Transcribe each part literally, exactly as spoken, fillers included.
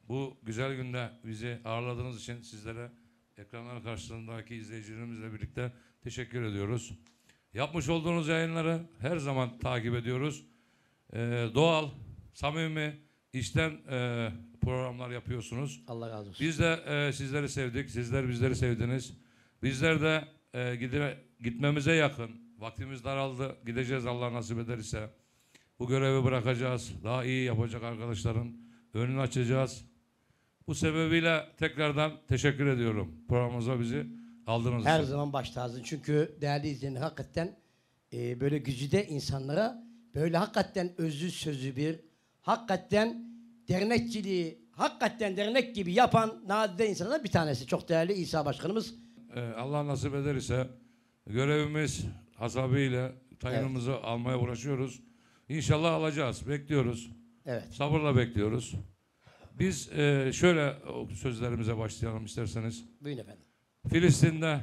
Bu güzel günde bizi ağırladığınız için sizlere ekranlar karşısındaki izleyicilerimizle birlikte teşekkür ediyoruz. Yapmış olduğunuz yayınları her zaman takip ediyoruz. Ee, doğal, samimi, içten e, programlar yapıyorsunuz. Allah razı olsun. Biz de e, sizleri sevdik, sizler bizleri sevdiniz. Bizler de e, gide, gitmemize yakın, vaktimiz daraldı, gideceğiz Allah nasip ederse. Bu görevi bırakacağız, daha iyi yapacak arkadaşların önünü açacağız. Bu sebebiyle tekrardan teşekkür ediyorum programımıza bizi aldığınız Her için. zaman baş tacısın. Çünkü değerli izleyenler hakikaten e, böyle güzide insanlara böyle hakikaten özü sözü bir, hakikaten dernekçiliği, hakikaten dernek gibi yapan nadide insanlardan bir tanesi. Çok değerli İsa Başkanımız. Ee, Allah nasip ederse görevimiz hasabıyla tayinimizi evet. almaya uğraşıyoruz. İnşallah alacağız, bekliyoruz. Evet. Sabırla bekliyoruz. Biz e, şöyle sözlerimize başlayalım isterseniz. Buyurun efendim. Filistin'de,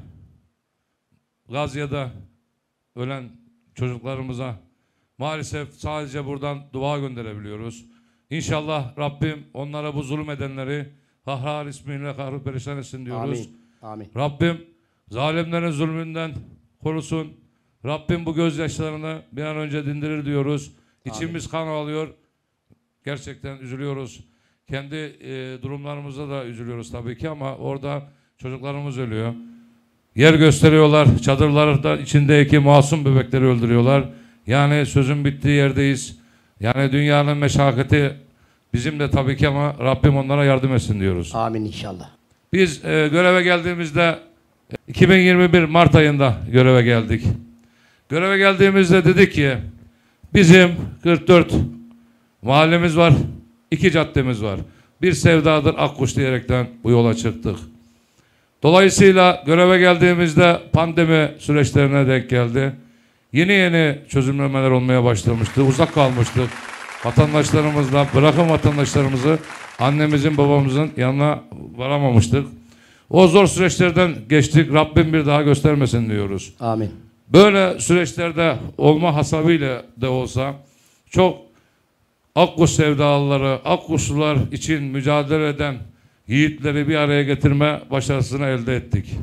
Gazze'de ölen çocuklarımıza maalesef sadece buradan dua gönderebiliyoruz. İnşallah Rabbim onlara bu zulüm edenleri Kahhar ismiyle kahru perişan etsin diyoruz. Amin. Amin. Rabbim zalimlerin zulmünden korusun. Rabbim bu gözyaşlarını bir an önce dindirir diyoruz. İçimiz kan ağlıyor. Gerçekten üzülüyoruz. Kendi e, durumlarımıza da üzülüyoruz tabii ki ama orada çocuklarımız ölüyor. Yer gösteriyorlar. Çadırlarda içindeki masum bebekleri öldürüyorlar. Yani sözün bittiği yerdeyiz. Yani dünyanın meşakkati bizim de tabii ki ama Rabbim onlara yardım etsin diyoruz. Amin inşallah. Biz e, göreve geldiğimizde iki bin yirmi bir Mart ayında göreve geldik. Göreve geldiğimizde dedik ki bizim kırk dört mahallemiz var, iki caddemiz var. Bir sevdadır Akkuş diyerekten bu yola çıktık. Dolayısıyla göreve geldiğimizde pandemi süreçlerine denk geldi. Yeni yeni çözümlemeler olmaya başlamıştı. Uzak kalmıştık vatandaşlarımızla. Bırakın vatandaşlarımızı annemizin babamızın yanına varamamıştık. O zor süreçlerden geçtik. Rabbim bir daha göstermesin diyoruz. Amin. Böyle süreçlerde olma hasabıyla de olsa çok Akkuş sevdalıları, Akkuşlular için mücadele eden yiğitleri bir araya getirme başarısını elde ettik.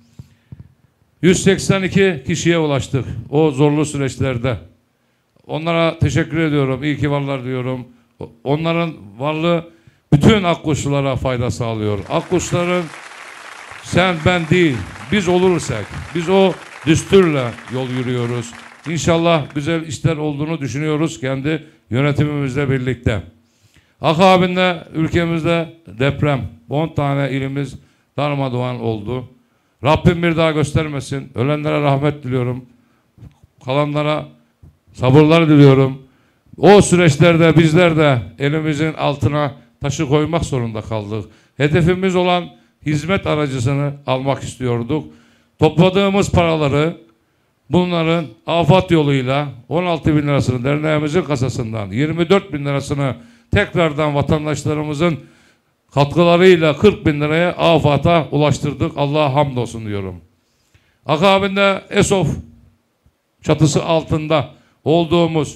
yüz seksen iki kişiye ulaştık o zorlu süreçlerde. Onlara teşekkür ediyorum. İyi ki varlar diyorum. Onların varlığı bütün Akkuşlulara fayda sağlıyor. Akkuşların sen ben değil, biz olursak, biz o düsturla yol yürüyoruz. İnşallah güzel işler olduğunu düşünüyoruz kendi yönetimimizle birlikte. Akabinde ülkemizde deprem, on tane ilimiz darmadağın oldu. Rabbim bir daha göstermesin. Ölenlere rahmet diliyorum. Kalanlara sabırlar diliyorum. O süreçlerde bizler de elimizin altına taşı koymak zorunda kaldık. Hedefimiz olan hizmet aracısını almak istiyorduk. Topladığımız paraları bunların afat yoluyla on altı bin lirasını derneğimizin kasasından, yirmi dört bin lirasını tekrardan vatandaşlarımızın katkılarıyla kırk bin liraya afata ulaştırdık. Allah'a hamdolsun diyorum. Akabinde ESOF çatısı altında olduğumuz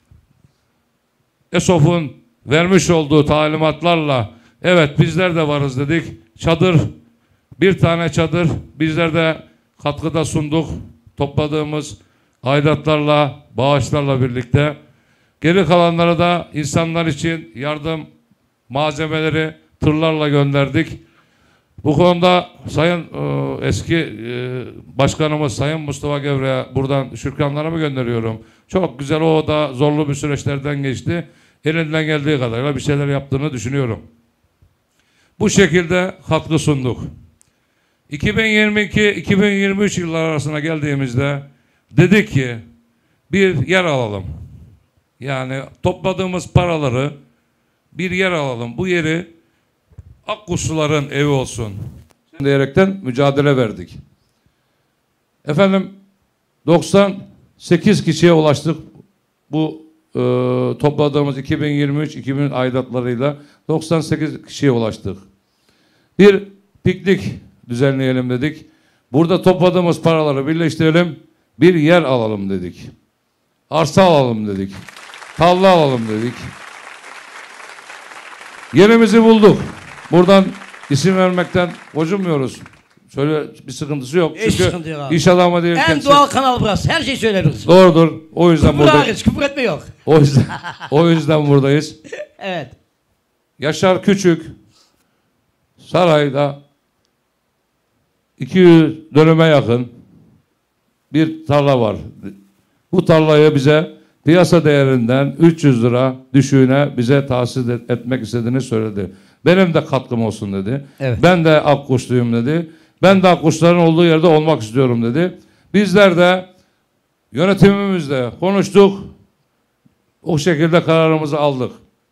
ESOF'un vermiş olduğu talimatlarla evet bizler de varız dedik. Çadır, bir tane çadır bizler de katkıda sunduk. Topladığımız aidatlarla, bağışlarla birlikte. Geri kalanları da insanlar için yardım malzemeleri tırlarla gönderdik. Bu konuda Sayın e, eski e, Başkanımız Sayın Mustafa Gevre'ye buradan şükranlarımı gönderiyorum. Çok güzel, o da zorlu bir süreçlerden geçti. Elinden geldiği kadarıyla bir şeyler yaptığını düşünüyorum. Bu şekilde katkı sunduk. iki bin yirmi iki iki bin yirmi üç yıllar arasına geldiğimizde dedik ki bir yer alalım. Yani topladığımız paraları bir yer alalım. Bu yeri Akkuşluların evi olsun diyerekten mücadele verdik. Efendim doksan sekiz kişiye ulaştık. Bu e, topladığımız iki bin yirmi üç iki bin aidatlarıyla doksan sekiz kişiye ulaştık. Bir piknik düzenleyelim dedik. Burada topladığımız paraları birleştirelim. Bir yer alalım dedik. Arsa alalım dedik. Tarla alalım dedik. Yerimizi bulduk. Buradan isim vermekten gocunmuyoruz. Söyle, bir sıkıntısı yok. Hiç Çünkü sıkıntı yok abi. iş adamı değil. En kendisi. doğal kanal burası. Her şey söylenir. Doğrudur. O yüzden Küfür buradayız. hariç, küfür etme yok. O yüzden, o yüzden buradayız. Evet. Yaşar Küçük sarayda iki yüz dönüme yakın bir tarla var. Bu tarlayı bize piyasa değerinden üç yüz lira düşüğüne bize tahsis et- etmek istediğini söyledi. Benim de katkım olsun dedi. Evet. Ben de Akkuşluyum dedi. Ben de Akkuşların olduğu yerde olmak istiyorum dedi. Bizler de yönetimimizle konuştuk. O şekilde kararımızı aldık.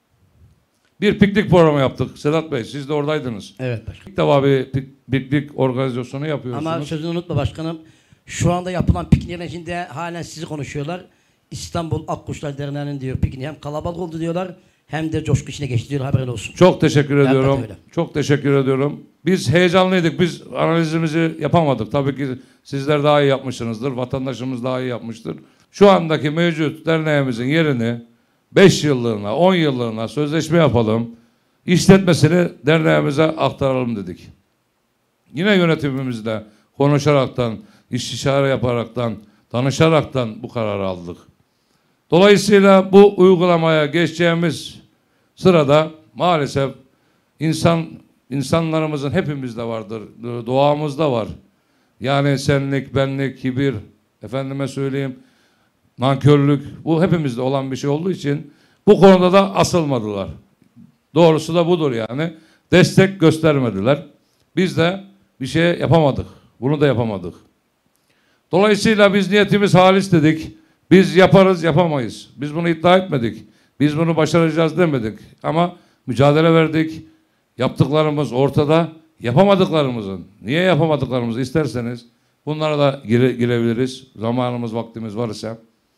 Bir piknik programı yaptık. Sedat Bey, siz de oradaydınız. Evet başkanım. İlk defa bir pik- piknik organizasyonu yapıyorsunuz. Ama sözünü unutma başkanım. Şu anda yapılan pikniklerin içinde halen sizi konuşuyorlar. İstanbul Akkuşlar Derneği'nin diyor pikniği hem kalabalık oldu diyorlar hem de coşku içine geçti diyor, haberin olsun. Çok teşekkür Hakikaten ediyorum. öyle. Çok teşekkür ediyorum. Biz heyecanlıydık. Biz analizimizi yapamadık. Tabii ki sizler daha iyi yapmışsınızdır. Vatandaşımız daha iyi yapmıştır. Şu andaki mevcut derneğimizin yerini beş yıllığına, on yıllığına sözleşme yapalım. İşletmesini derneğimize aktaralım dedik. Yine yönetimimizle konuşaraktan, istişare yaparaktan, danışaraktan bu kararı aldık. Dolayısıyla bu uygulamaya geçeceğimiz sırada maalesef insan insanlarımızın hepimizde vardır, doğamızda var. Yani senlik, benlik, kibir, efendime söyleyeyim, nankörlük, bu hepimizde olan bir şey olduğu için bu konuda da asılmadılar. Doğrusu da budur yani. Destek göstermediler. Biz de bir şey yapamadık. Bunu da yapamadık. Dolayısıyla biz niyetimiz halis dedik. Biz yaparız, yapamayız. Biz bunu iddia etmedik. Biz bunu başaracağız demedik. Ama mücadele verdik. Yaptıklarımız ortada. Yapamadıklarımızın, niye yapamadıklarımızı isterseniz bunlara da gire, girebiliriz. Zamanımız, vaktimiz varsa.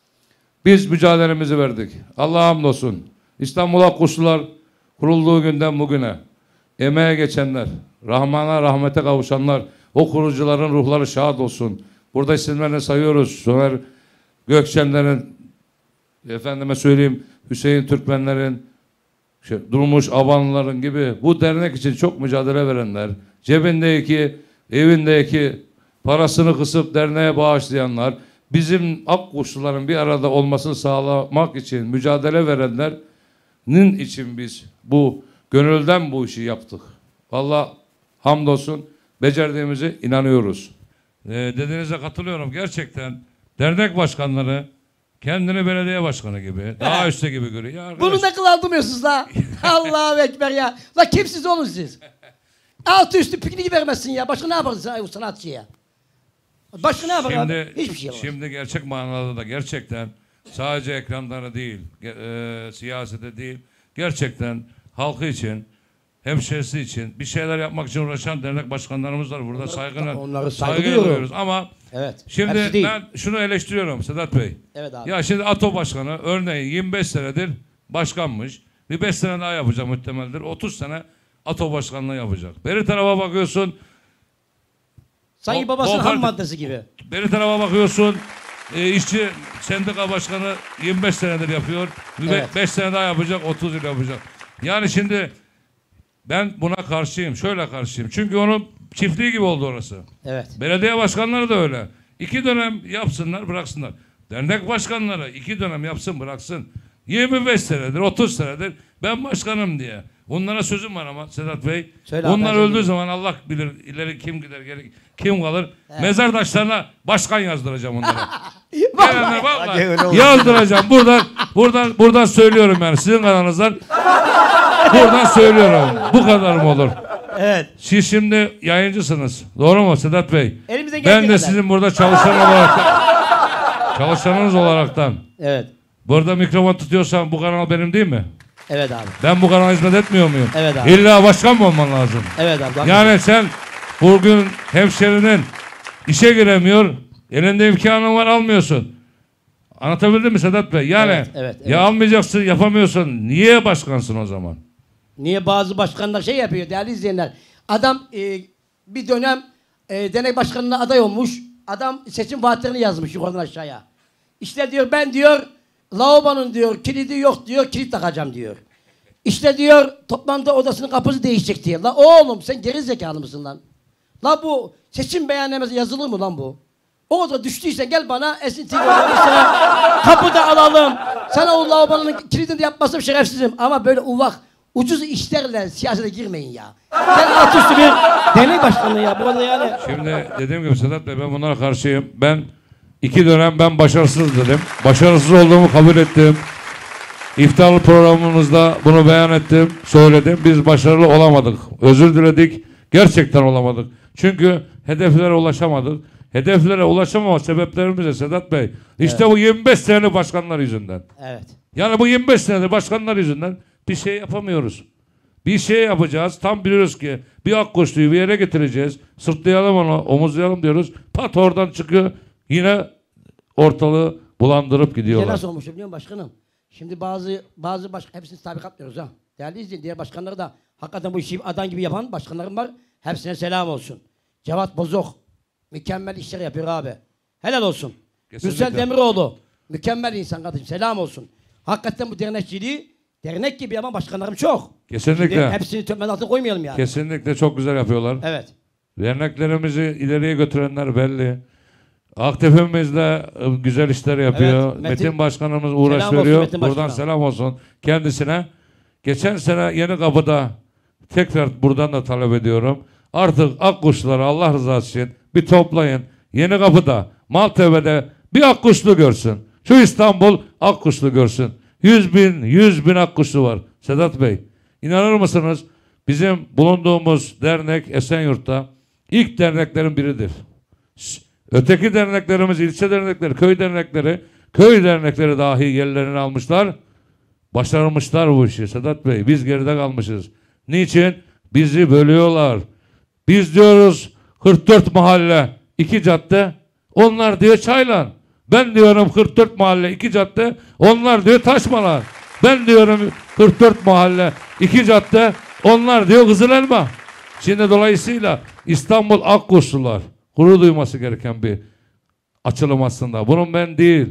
Biz mücadelemizi verdik. Allah'a hamdolsun. İstanbul Akkuşlular kurulduğu günden bugüne emeğe geçenler, Rahman'a rahmete kavuşanlar, o kurucuların ruhları şad olsun. Burada isimlerini sayıyoruz. Soner Gökçenlerin, efendime söyleyeyim Hüseyin Türkmenlerin, şey, Durmuş Abanlıların gibi bu dernek için çok mücadele verenler, cebindeki, evindeki parasını kısıp derneğe bağışlayanlar, bizim Akkuşluların bir arada olmasını sağlamak için mücadele verenlerin için biz bu gönülden bu işi yaptık. Vallahi hamdolsun becerdiğimize inanıyoruz. Ee, dediğinize katılıyorum. Gerçekten dernek başkanları kendini belediye başkanı gibi, daha üstte gibi görüyor. Ya arkadaş, Bunu da kılandırmıyorsunuz la. Allahu Ekber ya. La kimsiz olun siz? Altı üstü pikniği vermezsin ya. Başka ne yaparsın o sanatçıya? Başka ne yapar şimdi, abi? Hiçbir şey olmaz. Şimdi gerçek manada da gerçekten sadece ekranlara değil, e, siyasete değil, gerçekten halkı için, hemşerisi için bir şeyler yapmak için uğraşan dernek başkanlarımız var. Burada saygına, onları saygı saygıyla duyuyorum. duyuyoruz. Ama Evet. şimdi hepsi değil. ben şunu eleştiriyorum Sedat Bey. Evet abi. Ya şimdi ATO Başkanı örneğin yirmi beş senedir başkanmış. Bir beş sene daha yapacak muhtemeldir. otuz sene ATO Başkanlığı yapacak. Beri tarafa bakıyorsun. Sanki o- babasının o ham parti- maddesi gibi. Beri tarafa bakıyorsun. E, işçi sendika başkanı yirmi beş senedir yapıyor. Bir Evet. beş sene daha yapacak, otuz yıl yapacak. Yani şimdi ben buna karşıyım. Şöyle karşıyım. Çünkü onun çiftliği gibi oldu orası. Evet. Belediye başkanları da öyle. İki dönem yapsınlar, bıraksınlar. Dernek başkanları iki dönem yapsın, bıraksın. yirmi beş senedir, otuz senedir ben başkanım diye. Onlara sözüm var ama Sedat Bey. Söyle abi, onlar ben öldüğü söyleyeyim. zaman Allah bilir ileri kim gider, geri kim kalır. Mezar taşlarına başkan yazdıracağım onlara. Gelenler vallahi yazdıracağım. Buradan buradan buradan söylüyorum yani sizin kanalınızdan. Buradan söylüyorum. Bu kadar mı olur? Evet. Siz şimdi yayıncısınız. Doğru mu Sedat Bey? Elimizden Ben geldiği de kadar. sizin burada çalışan olaraktan çalışanınız olaraktan Evet. burada mikrofon tutuyorsam bu kanal benim değil mi? Evet abi. Ben bu kanala hizmet etmiyor muyum? Evet abi. İlla başkan mı olman lazım? Evet abi. Yani sen bugün hemşerinin işe giremiyor, elinde imkanın var almıyorsun. Anlatabildim mi Sedat Bey? Yani Evet, evet, evet. ya almayacaksın, yapamıyorsun. Niye başkansın o zaman? Niye bazı başkanlar şey yapıyor değerli izleyenler? Adam e, bir dönem e, dernek başkanına aday olmuş. Adam seçim vaatlerini yazmış yukarıdan aşağıya. İşte diyor ben diyor lavabonun diyor kilidi yok diyor kilit takacağım diyor. İşte diyor toplantı odasının kapısı değişecek diye. La oğlum sen geri zekalı mısın lan? La bu seçim beyannamesi yazılır mı lan bu? O oda düştüyse gel bana esinti kapıda alalım. Sana o lavabonun kilidini yapmasam şerefsizim. Ama böyle uvak ucuz işlerle siyasete girmeyin ya. Gel alt üstü bir deney başkanlığı ya. Burada yani. Şimdi dediğim gibi Sedat Bey ben bunlara karşıyım. Ben iki dönem ben başarısız dedim. Başarısız olduğumu kabul ettim. İftar programımızda bunu beyan ettim, söyledim. Biz başarılı olamadık. Özür diledik. Gerçekten olamadık. Çünkü hedeflere ulaşamadık. Hedeflere ulaşamama sebeplerimiz de Sedat Bey. İşte evet. Bu yirmi beş senelik başkanlar yüzünden. Evet. Yani bu yirmi beş senelik başkanlar yüzünden bir şey yapamıyoruz. Bir şey yapacağız. Tam biliyoruz ki bir Akkuşlu'yu bir yere getireceğiz. Sırtlayalım onu, omuzlayalım diyoruz. Pat oradan çıkıyor. Yine ortalığı bulandırıp gidiyorlar. Nasıl olmuş biliyor musun başkanım? Şimdi bazı bazı baş hepsini tabi katmıyoruz ha. Değerli izleyin, diğer başkanları da hakikaten bu işi adam gibi yapan başkanlarım var. Hepsine selam olsun. Cevat Bozok mükemmel işler yapıyor abi. Helal olsun. Gülsel Demiroğlu mükemmel insan kardeşim. Selam olsun. Hakikaten bu dernekçiliği dernek gibi yapan başkanlarım çok. Kesinlikle. Şimdi hepsini tömen altına koymayalım yani. Kesinlikle çok güzel yapıyorlar. Evet. Derneklerimizi ileriye götürenler belli. Aktifimiz de güzel işler yapıyor. Evet, Metin, Metin Başkanımız uğraş selam veriyor. Olsun, buradan selam olsun kendisine. Geçen sene Yenikapı'da tekrar buradan da talep ediyorum. Artık Akkuşluları Allah rızası için bir toplayın. Yenikapı'da, Maltepe'de bir Akkuşlu görsün. Şu İstanbul Akkuşlu görsün. Yüz bin, yüz bin Akkuşlu var. Sedat Bey, inanır mısınız? Bizim bulunduğumuz dernek Esenyurt'ta ilk derneklerin biridir. Öteki derneklerimiz, ilçe dernekleri, köy dernekleri, köy dernekleri dahi yerlerini almışlar. Başarmışlar bu işi Sedat Bey. Biz geride kalmışız. Niçin? Bizi bölüyorlar. Biz diyoruz kırk dört mahalle, iki cadde. Onlar diyor Çaylan. Ben diyorum kırk dört mahalle, iki cadde. Onlar diyor Taşmalar. Ben diyorum kırk dört mahalle, iki cadde. Onlar diyor Kızılelma. Şimdi dolayısıyla İstanbul Akkuşlular gurur duyması gereken bir açılım aslında. Bunun ben değil.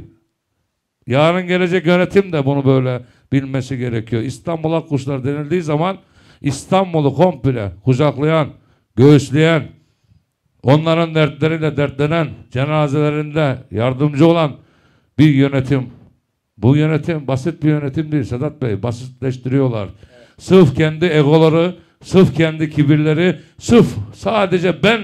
Yarın gelecek yönetim de bunu böyle bilmesi gerekiyor. İstanbul Akkuşlular denildiği zaman İstanbul'u komple kucaklayan, göğüsleyen, onların dertleriyle dertlenen, cenazelerinde yardımcı olan bir yönetim. Bu yönetim basit bir yönetim değil Sedat Bey. Basitleştiriyorlar. Evet. Sırf kendi egoları, sırf kendi kibirleri, sırf sadece ben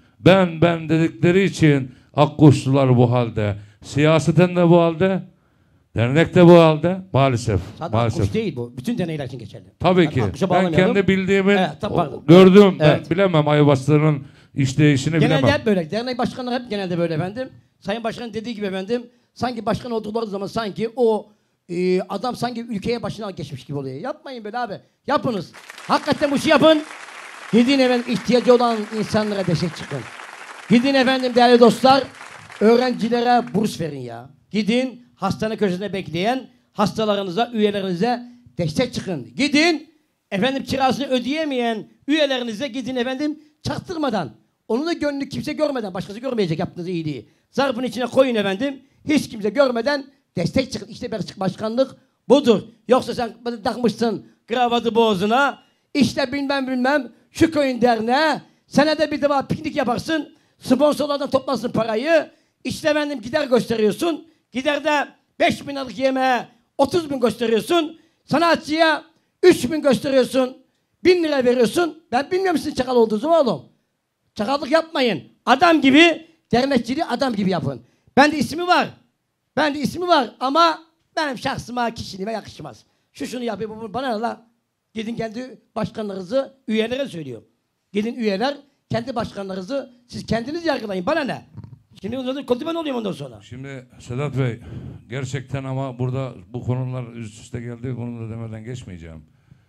ben ben dedikleri için Akkuşlular bu halde. Siyaseten de bu halde. Dernek de bu halde. Maalesef. Sadece maalesef. Akkuş değil bu. Bütün deneyler için geçerli. Tabii yani ki. Ben kendi bildiğimi evet, o, gördüm. Evet. Ben bilemem Ayvaslı'nın işleyişini genelde bilemem. Genelde hep böyle. Dernek başkanları hep genelde böyle efendim. Sayın Başkan dediği gibi efendim. Sanki başkan oldukları zaman sanki o e, adam sanki ülkeye başına geçmiş gibi oluyor. Yapmayın böyle abi. Yapınız. Hakikaten bu işi yapın. Gidin efendim ihtiyacı olan insanlara destek çıkın. Gidin efendim değerli dostlar. Öğrencilere burs verin ya. Gidin hastane köşesinde bekleyen hastalarınıza, üyelerinize destek çıkın. Gidin efendim kirasını ödeyemeyen üyelerinize gidin efendim çaktırmadan. Onun da gönlünü kimse görmeden, başkası görmeyecek yaptığınız iyiliği. Zarfın içine koyun efendim. Hiç kimse görmeden destek çıkın. İşte başkanlık budur. Yoksa sen takmışsın kravatı boğazına. İşte bilmem bilmem şu köyün derneğe senede bir defa piknik yaparsın. Sponsorlardan toplarsın parayı. İşte efendim gider gösteriyorsun. Giderde beş bin liralık yemeğe otuz bin gösteriyorsun. Sanatçıya üç bin gösteriyorsun. bin lira veriyorsun. Ben bilmiyorum sizin çakal olduğunuzu oğlum. Çakallık yapmayın. Adam gibi, dernekçiliği adam gibi yapın. Bende ismi var. Bende ismi var ama benim şahsıma, kişiliğime yakışmaz. Şu şunu yapayım, bu bana ne la? Gidin kendi başkanlarınızı üyelere söylüyor. Gidin üyeler, kendi başkanlarınızı siz kendiniz yargılayın. Bana ne? Şimdi ondan kötü ben olayım ondan sonra. Şimdi Sedat Bey, gerçekten ama burada bu konular üst üste geldi. Bunu da demeden geçmeyeceğim.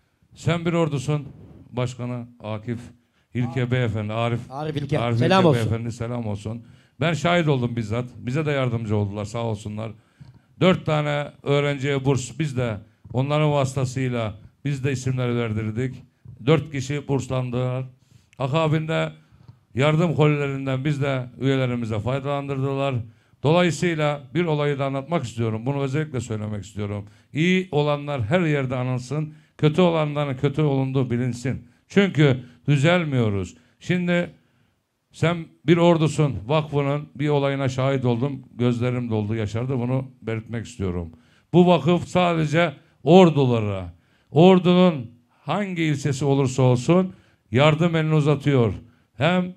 Sen bir ordusun, başkanı Akif İlke Arif. Beyefendi, Arif, Arif İlke, Arif selam İlke olsun. Beyefendi, selam olsun. Ben şahit oldum bizzat. Bize de yardımcı oldular, sağ olsunlar. Dört tane öğrenciye burs, biz de onların vasıtasıyla biz de isimleri verdirdik. Dört kişi burslandılar. Akabinde yardım kolilerinden biz de üyelerimize faydalandırdılar. Dolayısıyla bir olayı da anlatmak istiyorum. Bunu özellikle söylemek istiyorum. İyi olanlar her yerde anılsın. kötü olanların kötü olunduğu bilinsin. Çünkü düzelmiyoruz. Şimdi sen bir ordusun, vakfının bir olayına şahit oldum. Gözlerim doldu, yaşardı. Bunu belirtmek istiyorum. Bu vakıf sadece ordulara, ordunun hangi ilçesi olursa olsun yardım elini uzatıyor. Hem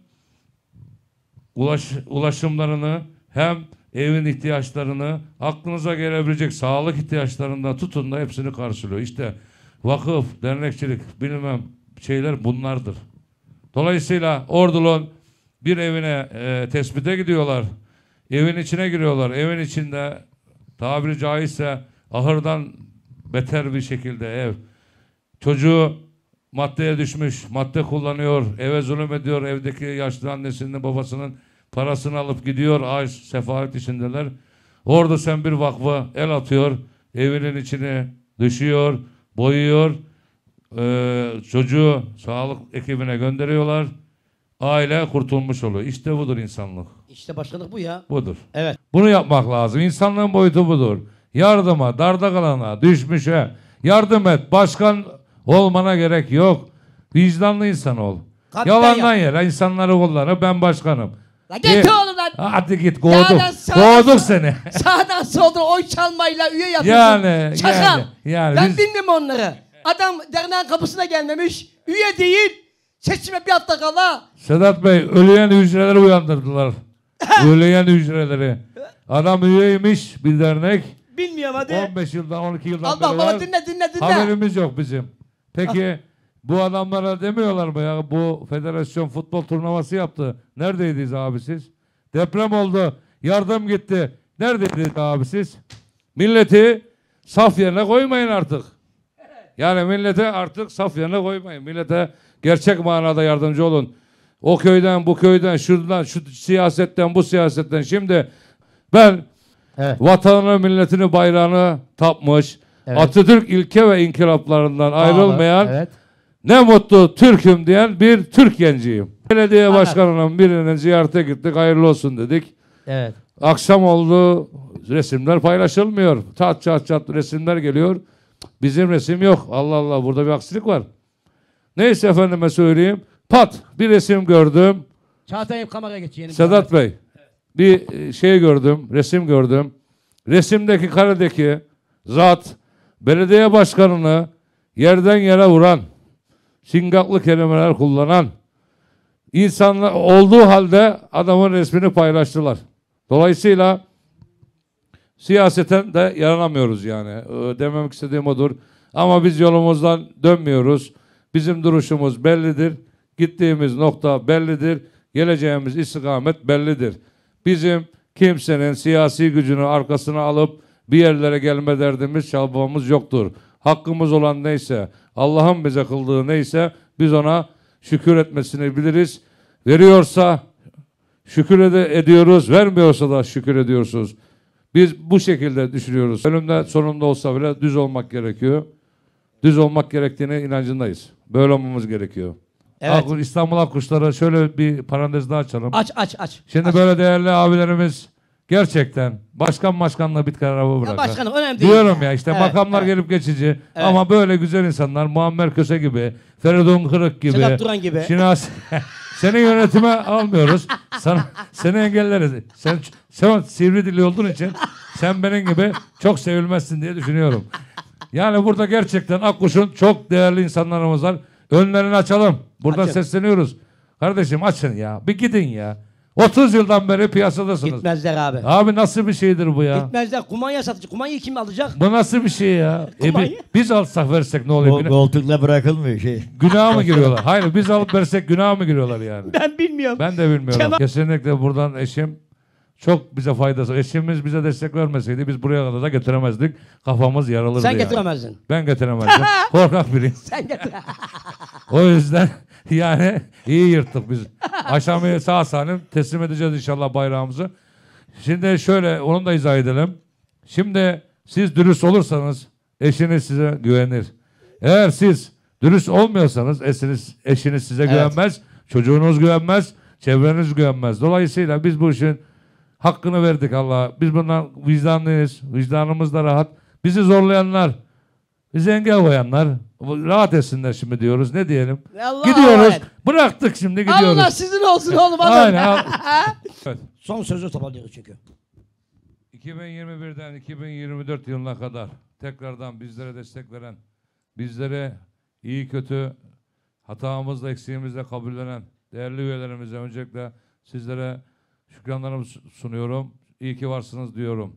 ulaş, ulaşımlarını hem evin ihtiyaçlarını, aklınıza gelebilecek sağlık ihtiyaçlarında tutun da hepsini karşılıyor. İşte vakıf, dernekçilik, bilmem şeyler bunlardır. Dolayısıyla ordunun bir evine e, tespite gidiyorlar. Evin içine giriyorlar. Evin içinde tabiri caizse ahırdan beter bir şekilde ev. Çocuğu maddeye düşmüş, madde kullanıyor, eve zulüm ediyor, evdeki yaşlı annesinin babasının parasını alıp gidiyor, aç, sefalet içindeler. Orada sen bir vakfı el atıyor, evinin içini düşüyor, boyuyor, ee, çocuğu sağlık ekibine gönderiyorlar, aile kurtulmuş oluyor. İşte budur insanlık. İşte başkanlık bu ya. Budur. Evet. Bunu yapmak lazım. İnsanlığın boyutu budur. Yardıma, darda kalana, düşmüşe yardım et. Başkan olmana gerek yok. Vicdanlı insan ol. Kapten Yalandan yap. yere insanları kullanır. Ben başkanım. La git E, oğlum lan. Hadi git kovduk. Sağdan, sağdan, Kovduk sağ- seni. Sağdan soldan oy çalmayla üye yapıyorsun. Yani, Çakal. yani, yani Ben biz- bilmiyorum onları. Adam derneğin kapısına gelmemiş. Üye değil. Seçime bir hafta kala. Sedat Bey, ölüyen hücreleri uyandırdılar. Ölüyen hücreleri. Adam üyeymiş bir dernek. Bilmiyorum hadi. on beş yıldan on iki yıldan Allah beri baba var. dinle dinle dinle. Haberimiz yok bizim. Peki bu adamlara demiyorlar mı ya, bu federasyon futbol turnuvası yaptı. Neredeydiniz abi siz? Deprem oldu. Yardım gitti. Neredeydiniz abi siz? Milleti saf yerine koymayın artık. Yani millete artık saf yerine koymayın. Millete gerçek manada yardımcı olun. O köyden, bu köyden, şuradan, şu siyasetten, bu siyasetten. Şimdi ben Evet. vatanını, milletini, bayrağını tapmış, Evet. Atatürk ilke ve inkılaplarından ayrılmayan, Evet. ne mutlu Türk'üm diyen bir Türk genciyim. Belediye Anladım. başkanının birinin ziyarete gittik, hayırlı olsun dedik. Evet. Akşam oldu, resimler paylaşılmıyor. Çat çat çat resimler geliyor. Bizim resim yok. Allah Allah, burada bir aksilik var. Neyse efendime söyleyeyim. Pat bir resim gördüm. Çağatay'ım kameraya geç yeğenim. Sedat Bey, bir e, şey gördüm, resim gördüm. Resimdeki karedeki zat belediye başkanını yerden yere vuran, singaklı kelimeler kullanan insanlar olduğu halde adamın resmini paylaştılar. Dolayısıyla siyaseten de yaranamıyoruz yani. Ee, Dememek istediğim odur. Ama biz yolumuzdan dönmüyoruz. Bizim duruşumuz bellidir. Gittiğimiz nokta bellidir. Geleceğimiz istikamet bellidir. Bizim kimsenin siyasi gücünü arkasına alıp bir yerlere gelme derdimiz, çabamız yoktur. Hakkımız olan neyse, Allah'ın bize kıldığı neyse biz ona şükür etmesini biliriz. Veriyorsa şükür ede- ediyoruz, vermiyorsa da şükür ediyorsunuz. Biz bu şekilde düşünüyoruz. Ölümde sonunda olsa bile düz olmak gerekiyor. Düz olmak gerektiğine inancındayız. Böyle olmamız gerekiyor. Evet. Ak- İstanbul Akkuşları, şöyle bir parantez daha açalım. Aç aç aç. Şimdi aç. böyle değerli abilerimiz gerçekten başkan başkanla bit kararı Ya bırakır. başkanım önemli değil. Diyorum ya işte Evet, makamlar evet. gelip geçici Evet. ama böyle güzel insanlar Muammer Köse gibi, Feridun Kırık gibi, Sedat Duran gibi. Şinas, seni yönetime almıyoruz. Sana, seni engelleriz. Sen, sen sivri dili olduğun için sen benim gibi çok sevilmezsin diye düşünüyorum. Yani burada gerçekten Akkuş'un çok değerli insanlarımız var. Önlerini açalım. Buradan Açın. sesleniyoruz. Kardeşim açın ya. Bir gidin ya. otuz yıldan beri piyasadasınız. Gitmezler abi. Abi nasıl bir şeydir bu ya? Gitmezler. Kumanya satıcı. Kumanyayı kim alacak? Bu nasıl bir şey ya? E, Kumanya. bi- biz alsak versek ne O oluyor? Güna- koltukla bırakılmıyor şey. günaha mı giriyorlar? Hayır biz alıp versek günaha mı giriyorlar yani? Ben bilmiyorum. Ben de bilmiyorum. Kemal- Kesinlikle buradan eşim çok bize faydası. Eşimiz bize destek vermeseydi biz buraya kadar da getiremezdik. Kafamız yaralırdı Sen yani. getiremezdin. Ben getiremezdim. Korkak biriyim. Sen getir. O yüzden yani iyi yırttık biz. Aşamayı sağ salim teslim edeceğiz inşallah bayrağımızı. Şimdi şöyle onu da izah edelim. Şimdi siz dürüst olursanız eşiniz size güvenir. Eğer siz dürüst olmuyorsanız eşiniz, eşiniz size Evet. güvenmez, çocuğunuz güvenmez, çevreniz güvenmez. Dolayısıyla biz bu işin hakkını verdik Allah'a. Biz bundan vicdanlıyız. Vicdanımız da rahat. Bizi zorlayanlar, bizi engel koyanlar rahat etsinler şimdi diyoruz. Ne diyelim? Allah Gidiyoruz. Allah. Bıraktık şimdi gidiyoruz. Allah sizin olsun oğlum. Aynen. Evet. Son sözü toparlıyoruz çünkü. iki bin yirmi birden iki bin yirmi dört yılına kadar tekrardan bizlere destek veren, bizlere iyi kötü hatamızla eksiğimizle kabullenen değerli üyelerimize öncelikle sizlere şükranlarımı sunuyorum. İyi ki varsınız diyorum.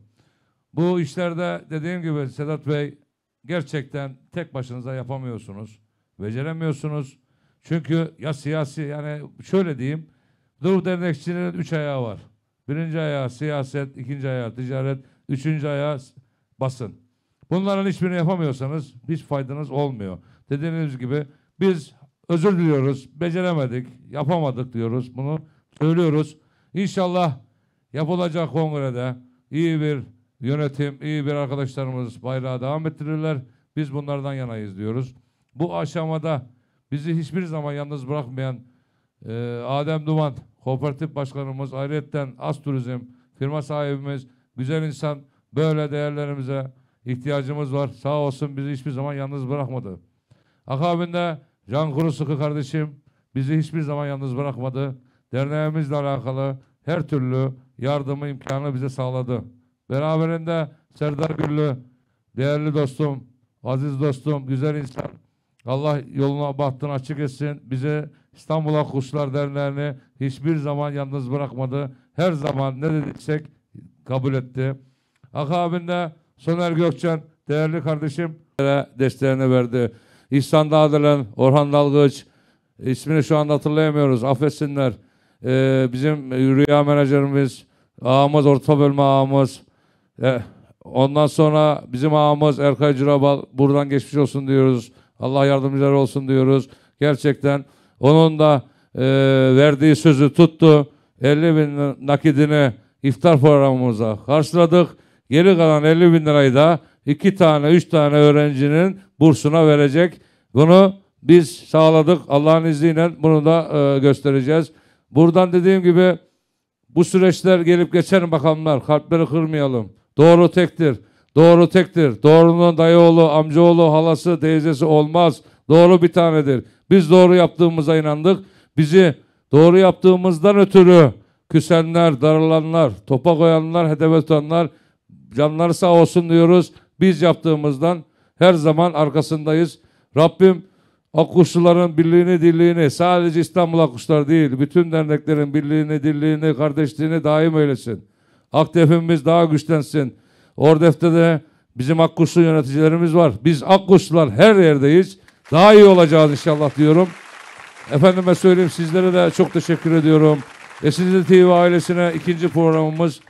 Bu işlerde dediğim gibi Sedat Bey gerçekten tek başınıza yapamıyorsunuz. Beceremiyorsunuz. Çünkü ya siyasi yani şöyle diyeyim. Dur dernekçinin üç ayağı var. Birinci ayağı siyaset, ikinci ayağı ticaret, üçüncü ayağı basın. Bunların hiçbirini yapamıyorsanız hiç faydanız olmuyor. Dediğiniz gibi biz özür diliyoruz, beceremedik, yapamadık diyoruz. Bunu söylüyoruz. İnşallah yapılacak kongrede iyi bir yönetim, iyi bir arkadaşlarımız bayrağı devam ettirirler. Biz bunlardan yanayız diyoruz. Bu aşamada bizi hiçbir zaman yalnız bırakmayan e, Adem Duman, kooperatif başkanımız, ayrıyetten Az Turizm, firma sahibimiz, güzel insan, böyle değerlerimize ihtiyacımız var. Sağ olsun bizi hiçbir zaman yalnız bırakmadı. Akabinde Can Kurusıkı kardeşim bizi hiçbir zaman yalnız bırakmadı. Derneğimizle alakalı her türlü yardımı imkanı bize sağladı. Beraberinde Serdar Güllü, değerli dostum, aziz dostum, güzel insan. Allah yoluna bahtını açık etsin. Bizi İstanbul Akkuşlar Derneği'ni hiçbir zaman yalnız bırakmadı. Her zaman ne dediksek kabul etti. Akabinde Soner Gökçen, değerli kardeşim, desteğini verdi. İhsan Dağdelen, Orhan Dalgıç, ismini şu anda hatırlayamıyoruz, affetsinler. Ee, bizim rüya menajerimiz, ağamız, orta bölme ağamız. Ee, ondan sonra bizim ağamız Erkay Cırabal, buradan geçmiş olsun diyoruz. Allah yardımcıları olsun diyoruz. Gerçekten onun da e, verdiği sözü tuttu. elli bin nakidini iftar programımıza karşıladık. Geri kalan elli bin lirayı da iki tane, üç tane öğrencinin bursuna verecek. Bunu biz sağladık. Allah'ın izniyle bunu da e, göstereceğiz. Buradan dediğim gibi bu süreçler gelip geçer bakanlar. Kalpleri kırmayalım. Doğru tektir. Doğru tektir. Doğrunun dayıoğlu, amcaoğlu, halası, teyzesi olmaz. Doğru bir tanedir. Biz doğru yaptığımıza inandık. Bizi doğru yaptığımızdan ötürü küsenler, darılanlar, topa koyanlar, hedefe tutanlar canları sağ olsun diyoruz. Biz yaptığımızdan her zaman arkasındayız. Rabbim Akkuşluların birliğini, dirliğini, sadece İstanbul Akkuşlar değil, bütün derneklerin birliğini, dirliğini, kardeşliğini daim eylesin. Akdefimiz daha güçlensin. Ordef'te de bizim Akkuşlu yöneticilerimiz var. Biz Akkuşlular her yerdeyiz. Daha iyi olacağız inşallah diyorum. Efendime söyleyeyim, sizlere de çok teşekkür ediyorum. Esinci T V ailesine ikinci programımız.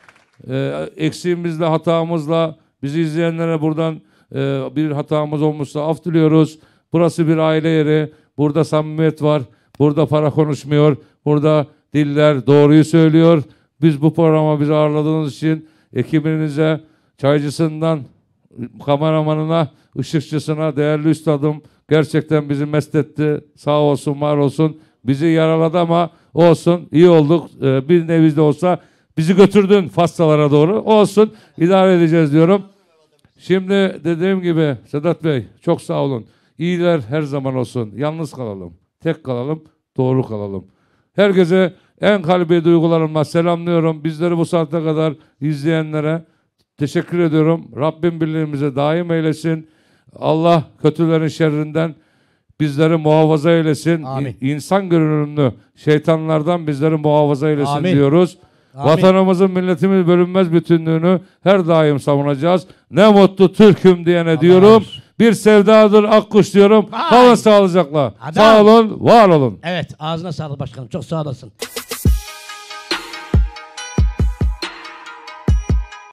E, eksiğimizle, hatamızla bizi izleyenlere buradan e, bir hatamız olmuşsa af diliyoruz. Burası bir aile yeri. Burada samimiyet var. Burada para konuşmuyor. Burada diller doğruyu söylüyor. Biz bu programa bizi ağırladığınız için ekibinize, çaycısından kameramanına, ışıkçısına, değerli üstadım, gerçekten bizi mest etti. Sağ olsun, var olsun. Bizi yaraladı ama olsun. İyi olduk. Ee, bir nevi de olsa bizi götürdün Fassalara doğru. Olsun. İdare edeceğiz diyorum. Şimdi dediğim gibi Sedat Bey çok sağ olun. İyiler her zaman olsun. Yalnız kalalım. Tek kalalım. Doğru kalalım. Herkese en kalbi duygularımla selamlıyorum. Bizleri bu saate kadar izleyenlere teşekkür ediyorum. Rabbim birliğimize daim eylesin. Allah kötülerin şerrinden bizleri muhafaza eylesin. Amin. İnsan görünümlü şeytanlardan bizleri muhafaza eylesin Amin. diyoruz. Amin. Vatanımızın, milletimiz bölünmez bütünlüğünü her daim savunacağız. Ne mutlu Türk'üm diyene Allah diyorum. razı. Bir sevdadır Akkuş diyorum. Vay. Kalın sağlıcakla. Adam. Sağ olun, var olun. Evet, ağzına sağlık başkanım. Çok sağ olasın.